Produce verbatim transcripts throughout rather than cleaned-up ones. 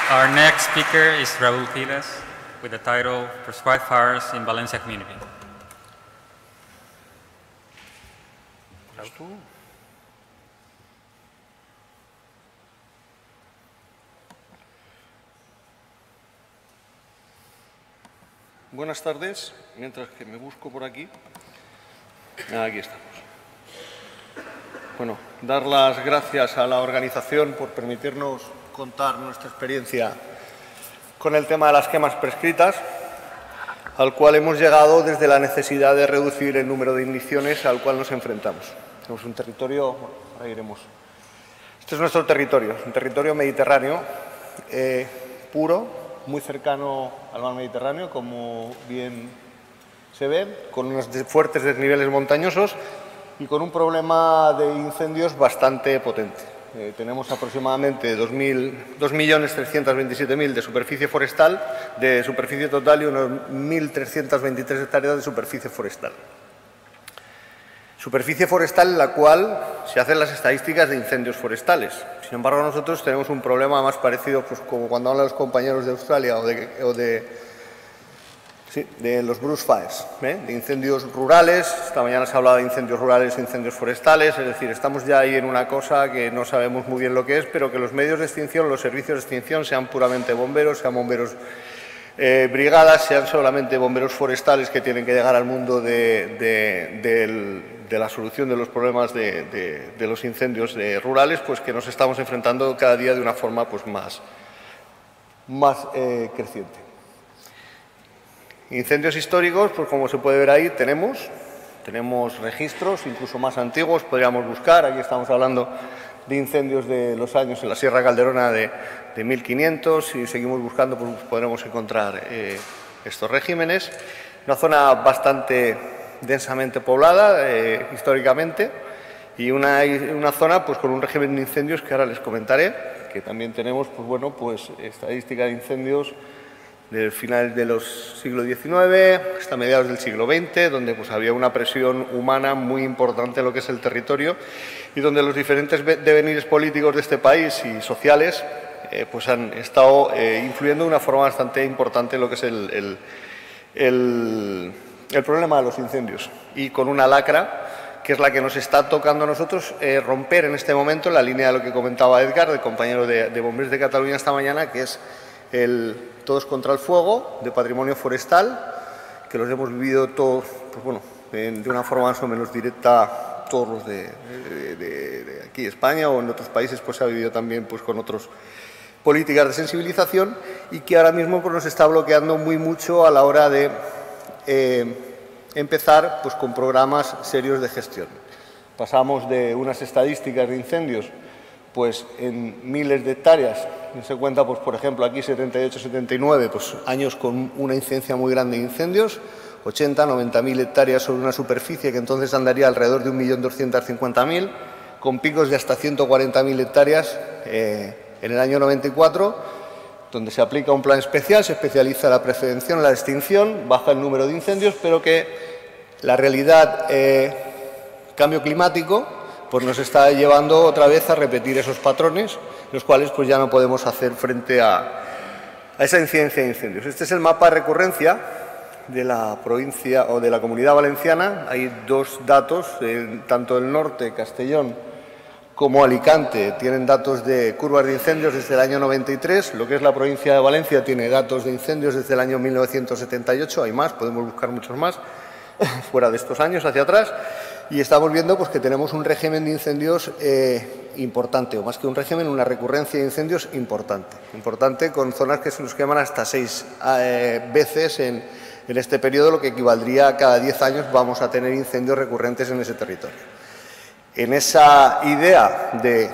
Our next speaker is Raúl Quiles with the title Prescribed Fires in Valencia Community. Buenas tardes, mientras que me busco por aquí. Aquí estamos. Bueno, dar las gracias a la organización por permitirnos contar nuestra experiencia con el tema de las quemas prescritas, al cual hemos llegado desde la necesidad de reducir el número de igniciones al cual nos enfrentamos. Tenemos un territorio, bueno, ahora iremos. Este es nuestro territorio, un territorio mediterráneo, eh, puro, muy cercano al mar Mediterráneo, como bien se ve, con unos fuertes desniveles montañosos y con un problema de incendios bastante potente. Eh, tenemos aproximadamente dos millones trescientos veintisiete mil de superficie forestal, de superficie total, y unos mil trescientas veintitrés hectáreas de superficie forestal. Superficie forestal en la cual se hacen las estadísticas de incendios forestales. Sin embargo, nosotros tenemos un problema más parecido, pues, como cuando hablan los compañeros de Australia o de, o de, sí, de los brush fires, ¿eh? de incendios rurales. Esta mañana se ha hablado de incendios rurales e incendios forestales, es decir, estamos ya ahí en una cosa que no sabemos muy bien lo que es, pero que los medios de extinción, los servicios de extinción, sean puramente bomberos, sean bomberos Eh, brigadas, sean solamente bomberos forestales que tienen que llegar al mundo de, de, de, de la solución de los problemas de, de, de los incendios de rurales, pues que nos estamos enfrentando cada día de una forma pues más, más eh, creciente. Incendios históricos, pues como se puede ver ahí, tenemos, tenemos registros, incluso más antiguos, podríamos buscar. Aquí estamos hablando de incendios de los años en la Sierra Calderona de, de mil quinientos, y seguimos buscando, pues podremos encontrar eh, estos regímenes. Una zona bastante densamente poblada eh, históricamente, y una, una zona pues con un régimen de incendios que ahora les comentaré, que también tenemos pues bueno pues estadística de incendios del final de los siglo diecinueve hasta mediados del siglo veinte, donde pues había una presión humana muy importante en lo que es el territorio, y donde los diferentes devenires políticos de este país y sociales eh, pues han estado eh, influyendo de una forma bastante importante en lo que es el, el, el, el problema de los incendios, y con una lacra que es la que nos está tocando a nosotros eh, romper en este momento, en la línea de lo que comentaba Edgar, el compañero de, de Bomberos de Cataluña esta mañana, que es el Todos contra el Fuego, de patrimonio forestal, que los hemos vivido todos, pues bueno, de una forma más o menos directa, todos los de, de, de, de aquí de España, o en otros países pues se ha vivido también pues con otras políticas de sensibilización, y que ahora mismo pues nos está bloqueando muy mucho a la hora de eh, empezar pues con programas serios de gestión. Pasamos de unas estadísticas de incendios pues en miles de hectáreas, se cuenta, pues por ejemplo, aquí setenta y ocho, setenta y nueve, pues años con una incidencia muy grande de incendios, ochenta, noventa mil hectáreas sobre una superficie que entonces andaría alrededor de un millón doscientos cincuenta mil, con picos de hasta ciento cuarenta mil hectáreas eh, en el año noventa y cuatro, donde se aplica un plan especial, se especializa la prevención, la extinción, baja el número de incendios, pero que la realidad, eh, cambio climático, pues nos está llevando otra vez a repetir esos patrones, los cuales pues ya no podemos hacer frente a, a esa incidencia de incendios. Este es el mapa de recurrencia de la provincia o de la Comunidad Valenciana. Hay dos datos, eh, tanto el norte, Castellón, como Alicante, tienen datos de curvas de incendios desde el año noventa y tres. Lo que es la provincia de Valencia tiene datos de incendios desde el año mil novecientos setenta y ocho, hay más, podemos buscar muchos más, fuera de estos años, hacia atrás. Y estamos viendo pues, que tenemos un régimen de incendios eh, importante, o más que un régimen, una recurrencia de incendios importante. Importante, con zonas que se nos queman hasta seis eh, veces en, en este periodo, lo que equivaldría a cada diez años vamos a tener incendios recurrentes en ese territorio. En esa idea de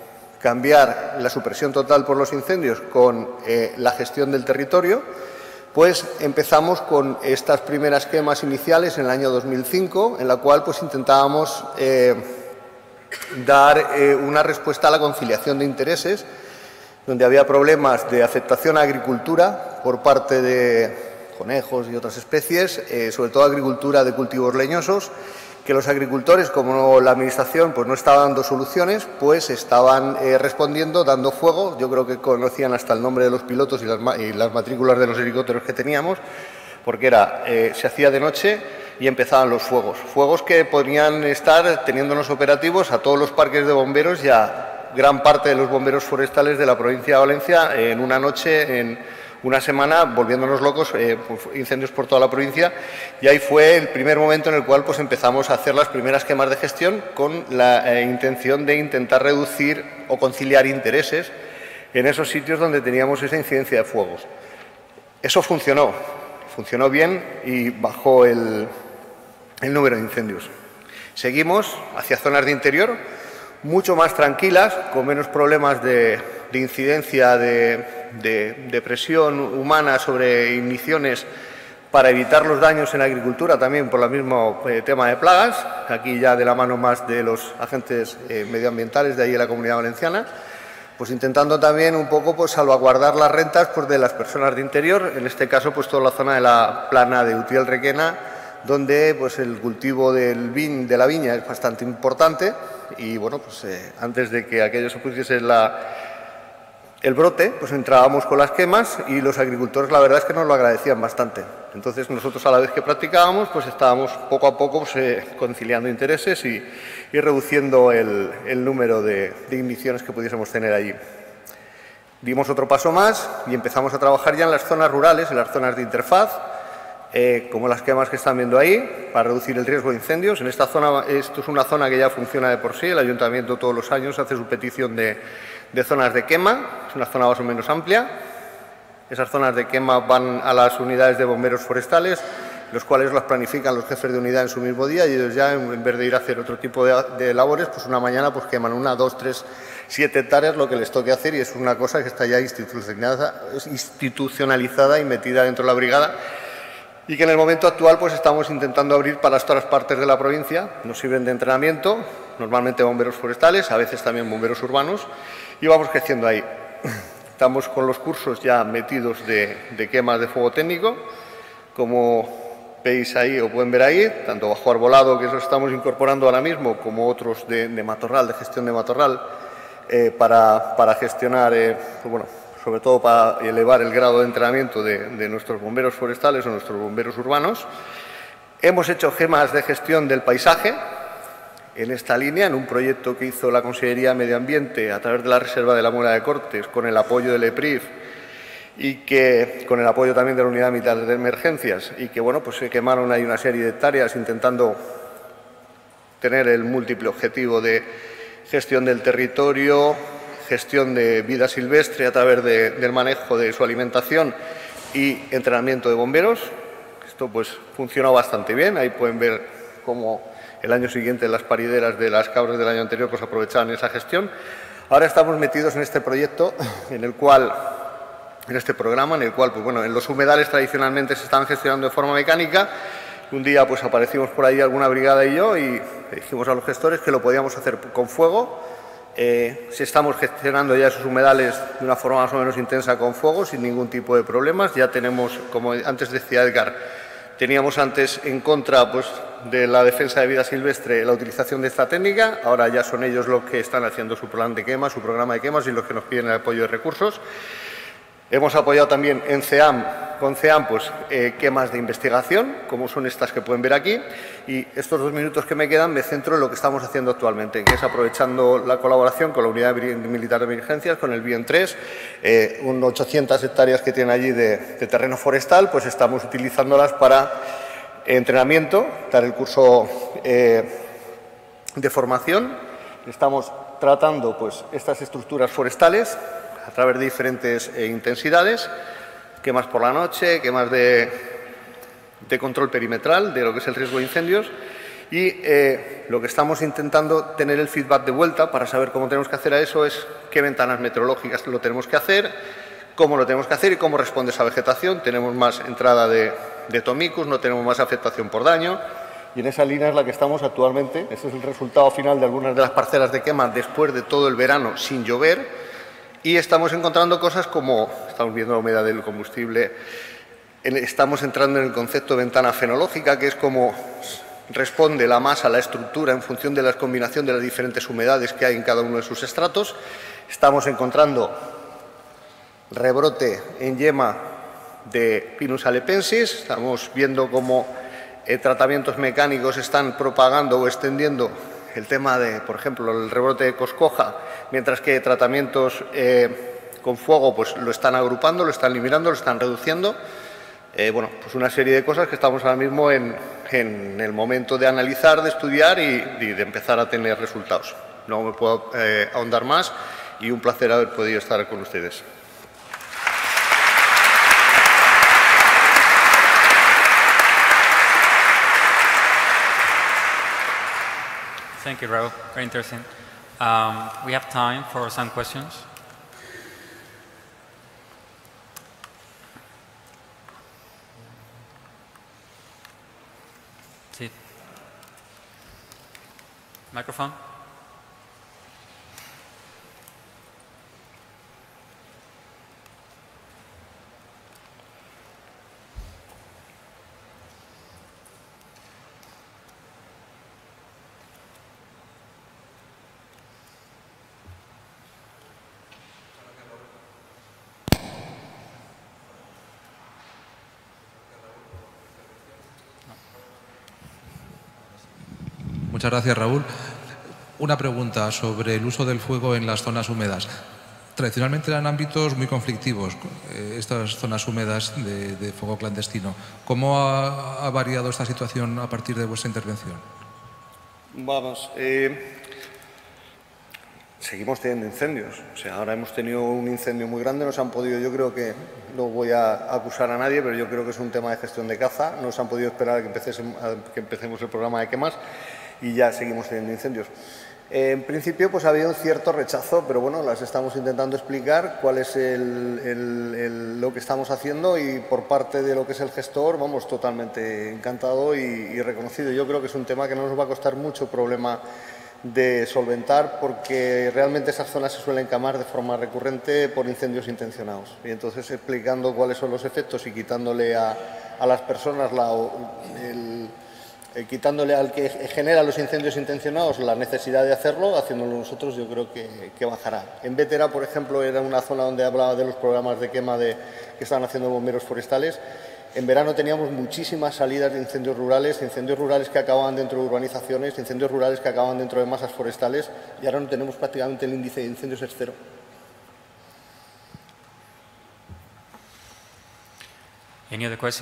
cambiar la supresión total por los incendios con eh, la gestión del territorio, pues empezamos con estas primeras quemas iniciales en el año dos mil cinco, en la cual pues intentábamos eh, dar eh, una respuesta a la conciliación de intereses, donde había problemas de afectación a agricultura por parte de conejos y otras especies, eh, sobre todo agricultura de cultivos leñosos, que los agricultores, como la administración pues no estaba dando soluciones, pues estaban eh, respondiendo, dando fuego. Yo creo que conocían hasta el nombre de los pilotos y las, y las matrículas de los helicópteros que teníamos, porque era, eh, se hacía de noche y empezaban los fuegos. Fuegos que podrían estar teniéndonos operativos a todos los parques de bomberos y a gran parte de los bomberos forestales de la provincia de Valencia eh, en una noche, en una semana, volviéndonos locos, eh, pues, incendios por toda la provincia, y ahí fue el primer momento en el cual pues, empezamos a hacer las primeras quemas de gestión con la eh, intención de intentar reducir o conciliar intereses en esos sitios donde teníamos esa incidencia de fuegos. Eso funcionó, funcionó bien y bajó el, el número de incendios. Seguimos hacia zonas de interior, mucho más tranquilas, con menos problemas de, de incidencia de, de, de presión humana sobre igniciones para evitar los daños en la agricultura, también por el mismo eh, tema de plagas, aquí ya de la mano más de los agentes eh, medioambientales de ahí en la Comunidad Valenciana, pues intentando también un poco pues, salvaguardar las rentas pues, de las personas de interior, en este caso pues toda la zona de la plana de Utiel-Requena, donde pues, el cultivo del vin, de la viña es bastante importante y bueno, pues eh, antes de que aquello se pusiese la, el brote, pues entrábamos con las quemas y los agricultores la verdad es que nos lo agradecían bastante. Entonces nosotros a la vez que practicábamos, pues estábamos poco a poco pues, eh, conciliando intereses y, y reduciendo el, el número de, de igniciones que pudiésemos tener allí. Dimos otro paso más y empezamos a trabajar ya en las zonas rurales, en las zonas de interfaz, Eh, como las quemas que están viendo ahí, para reducir el riesgo de incendios. En esta zona, esto es una zona que ya funciona de por sí, el Ayuntamiento todos los años hace su petición de, de zonas de quema, es una zona más o menos amplia. Esas zonas de quema van a las unidades de bomberos forestales, los cuales las planifican los jefes de unidad en su mismo día y ellos ya, en vez de ir a hacer otro tipo de, de labores, pues una mañana pues queman una, dos, tres, siete hectáreas, lo que les toque hacer, y es una cosa que está ya institucionalizada, institucionalizada y metida dentro de la brigada, y que en el momento actual pues estamos intentando abrir para todas las partes de la provincia. Nos sirven de entrenamiento, normalmente bomberos forestales, a veces también bomberos urbanos, y vamos creciendo ahí. Estamos con los cursos ya metidos de, de quemas de fuego técnico, como veis ahí o pueden ver ahí, tanto bajo arbolado, que eso estamos incorporando ahora mismo, como otros de, de matorral, de gestión de matorral, eh, para, para gestionar, eh, pues bueno, sobre todo para elevar el grado de entrenamiento de, de nuestros bomberos forestales o nuestros bomberos urbanos. Hemos hecho quemas de gestión del paisaje en esta línea, en un proyecto que hizo la Consellería de Medio Ambiente a través de la Reserva de la Muela de Cortes, con el apoyo del E P R I F y que, con el apoyo también de la Unidad Militar de Emergencias, y que bueno, pues se quemaron ahí una serie de hectáreas intentando tener el múltiple objetivo de gestión del territorio, gestión de vida silvestre a través de, del manejo de su alimentación y entrenamiento de bomberos. Esto pues funcionó bastante bien. Ahí pueden ver cómo el año siguiente las parideras de las cabras del año anterior pues aprovechaban esa gestión. Ahora estamos metidos en este proyecto, en el cual, en este programa, en el cual pues bueno, en los humedales tradicionalmente se están gestionando de forma mecánica. Un día pues aparecimos por ahí alguna brigada y yo y dijimos a los gestores que lo podíamos hacer con fuego. Eh, si estamos gestionando ya esos humedales de una forma más o menos intensa con fuego, sin ningún tipo de problemas. Ya tenemos, como antes decía Edgar, teníamos antes en contra pues, de la defensa de vida silvestre la utilización de esta técnica. Ahora ya son ellos los que están haciendo su plan de quemas, su programa de quemas, y los que nos piden el apoyo de recursos. Hemos apoyado también en CEAM, con CEAM pues, eh, quemas de investigación, como son estas que pueden ver aquí, y estos dos minutos que me quedan me centro en lo que estamos haciendo actualmente, que es aprovechando la colaboración con la Unidad Militar de Emergencias, con el BIEN tres, eh, unas ochocientas hectáreas que tienen allí de, de terreno forestal, pues estamos utilizándolas para entrenamiento, dar el curso eh, de formación. Estamos tratando pues, estas estructuras forestales a través de diferentes eh, intensidades, quemas por la noche, quemas de, de control perimetral de lo que es el riesgo de incendios, y eh, lo que estamos intentando tener el feedback de vuelta para saber cómo tenemos que hacer a eso es qué ventanas meteorológicas lo tenemos que hacer, cómo lo tenemos que hacer y cómo responde esa vegetación. Tenemos más entrada de, de tomicus, no tenemos más afectación por daño, y en esa línea es la que estamos actualmente. Este es el resultado final de algunas de las parcelas de quema después de todo el verano sin llover. Y estamos encontrando cosas como, estamos viendo la humedad del combustible, estamos entrando en el concepto de ventana fenológica, que es como responde la masa a la estructura en función de la combinación de las diferentes humedades que hay en cada uno de sus estratos. Estamos encontrando rebrote en yema de Pinus alepensis. Estamos viendo cómo eh, tratamientos mecánicos están propagando o extendiendo el tema de, por ejemplo, el rebrote de coscoja, mientras que tratamientos eh, con fuego pues, lo están agrupando, lo están eliminando, lo están reduciendo. Eh, bueno, pues una serie de cosas que estamos ahora mismo en, en el momento de analizar, de estudiar y, y de empezar a tener resultados. No me puedo eh, ahondar más y un placer haber podido estar con ustedes. Thank you, Raúl. Very interesting. Um, we have time for some questions. Sí. Microphone. Muchas gracias, Raúl. Una pregunta sobre el uso del fuego en las zonas húmedas. Tradicionalmente eran ámbitos muy conflictivos, eh, estas zonas húmedas de, de fuego clandestino. ¿Cómo ha, ha variado esta situación a partir de vuestra intervención? Vamos, eh, seguimos teniendo incendios. O sea, ahora hemos tenido un incendio muy grande, nos han podido, yo creo que, no voy a acusar a nadie, pero yo creo que es un tema de gestión de caza. Nos han podido esperar a que, empecemos, a que empecemos el programa de quemas y ya seguimos teniendo incendios. Eh, en principio, pues ha habido un cierto rechazo, pero bueno, las estamos intentando explicar cuál es el, el, el, lo que estamos haciendo y por parte de lo que es el gestor, vamos, totalmente encantado y, y reconocido. Yo creo que es un tema que no nos va a costar mucho problema de solventar porque realmente esas zonas se suelen quemar de forma recurrente por incendios intencionados. Y entonces explicando cuáles son los efectos y quitándole a, a las personas la, el, Eh, quitándole al que genera los incendios intencionados la necesidad de hacerlo, haciéndolo nosotros, yo creo que, que bajará. En Vétera, por ejemplo, era una zona donde hablaba de los programas de quema de, que estaban haciendo bomberos forestales. En verano teníamos muchísimas salidas de incendios rurales, incendios rurales que acababan dentro de urbanizaciones, incendios rurales que acababan dentro de masas forestales y ahora no tenemos prácticamente el índice de incendios es cero. Any other question?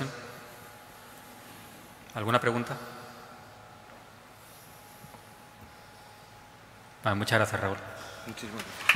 ¿Alguna pregunta? Ah, muchas gracias, Raúl. Muchísimas gracias.